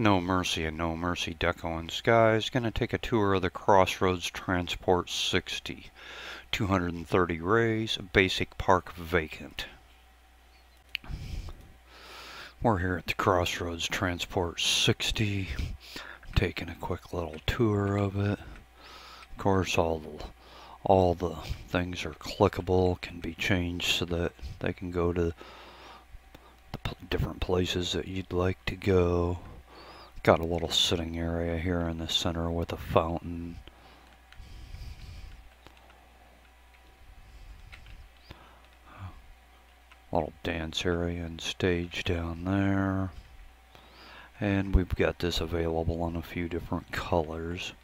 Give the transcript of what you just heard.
No Mercy and No Mercy Deco and Sky is going to take a tour of the Crossroads Transport 60. 230 rays, basic park vacant. We're here at the Crossroads Transport 60, taking a quick little tour of it. Of course, all the things are clickable, can be changed so that they can go to the different places that you'd like to go. Got a little sitting area here in the center with a fountain. Little dance area and stage down there. And we've got this available in a few different colors.